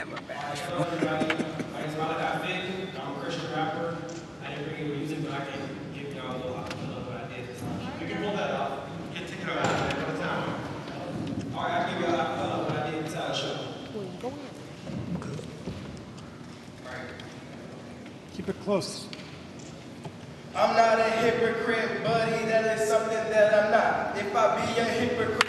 never Alright, bad. hello everybody. My name is Malachi Fig. I'm a Christian rapper. I didn't bring any music, but I can give y'all a little option of what I did. You can pull that off. You can take it out at a time. Alright, I'll give you a option of what I did inside the show. Alright. Keep it close. I'm not a hypocrite, buddy, that is something that I'm not. If I be a hypocrite,